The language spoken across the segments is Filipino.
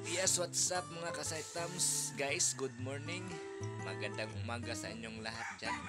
Yes, what's up mga kasaitams? Guys, good morning. Magandang umaga sa inyong lahat dyan.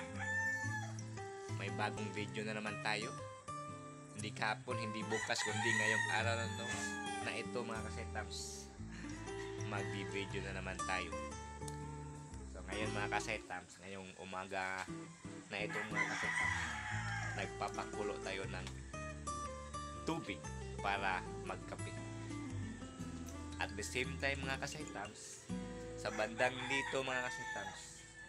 May bagong video na naman tayo. Hindi kahapon, hindi bukas, kundi ngayong araw na ito mga kasaitams. Magbi-video na naman tayo. So ngayon mga kasaitams, ngayong umaga na ito mga kasaitams, nagpapakulo tayo ng tubig para magkape. At the same time mga kasaitams, sa bandang dito mga kasaitams,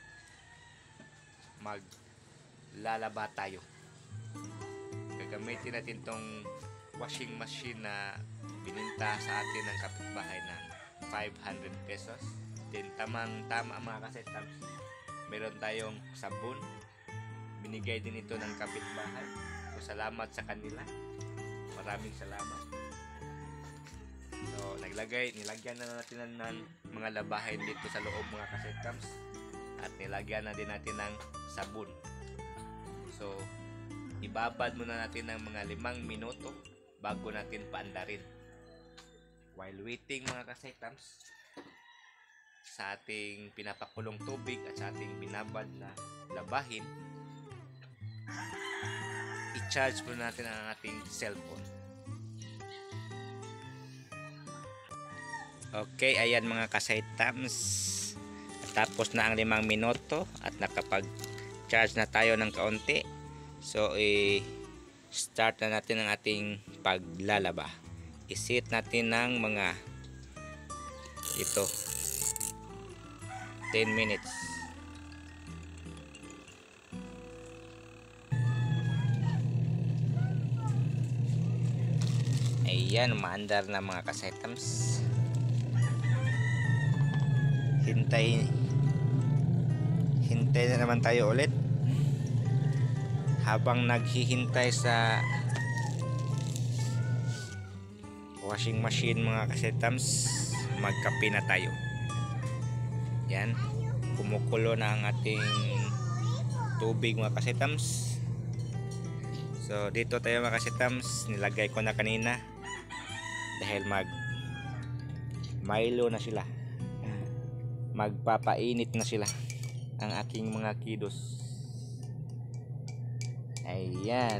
maglalaba tayo. Gagamitin natin tong washing machine na bininta sa atin ng kapitbahay ng 500 pesos. Then tamang-tama mga kasaitams, meron tayong sabon. Binigay din ito ng kapitbahay. So salamat sa kanila. Maraming salamat. So, nilagyan na natin ng mga labahin dito sa loob mga kasaitams. At nilagyan na din natin ng sabon. So, ibabad muna natin ng mga 5 minuto bago natin paandarin. While waiting mga kasaitams, sa ating pinapakulong tubig at sa ating binabad na labahin, i-charge muna natin ang ating cellphone. Okay, ayan mga kasaitams. Tapos na ang 5 minuto at nakapag-charge na tayo ng kaunti. So, start na natin ang ating paglalaba. I-set natin ng mga 10 minutes. Ayan, umaandar na mga kasaitams. Hintay na naman tayo ulit. Habang naghihintay sa washing machine mga kasaitams, magkape na tayo. Yan, kumukulo na ang ating tubig mga kasaitams. So dito tayo mga kasaitams, nilagay ko na kanina dahil Milo na sila. Magpapainit na sila ang aking mga kidos. Ayan.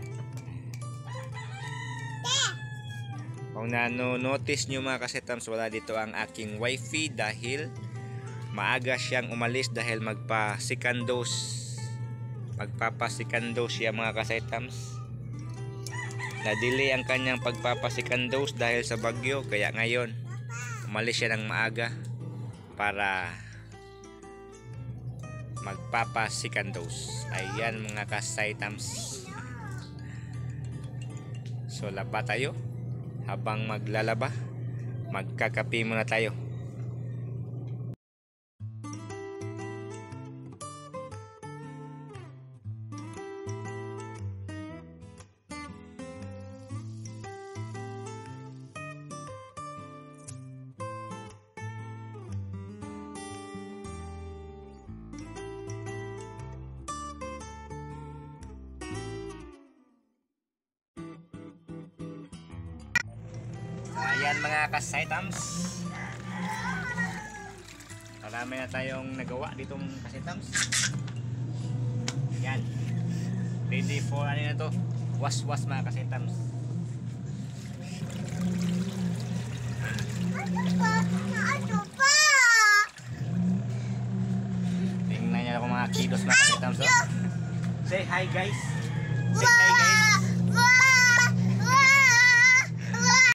Kung nanonotice nyo mga kasaitams, wala dito ang aking wifi dahil maaga siyang umalis dahil magpa-second siya mga kasaitams. Na-delay ang kanyang pagpapa-second dose dahil sa bagyo, kaya ngayon umalis siya ng maaga para magpapa-second dose. Ayan mga kasaitams. So laba tayo. Habang maglalaba, magkakape muna tayo. Ayan mga kasaitams, marami na tayong nagawa ditong kasaitams. Ayan, ready for ano na to, wash mga kasaitams. Tingnan nyo ako mga kilos mga kasaitams. Say hi guys.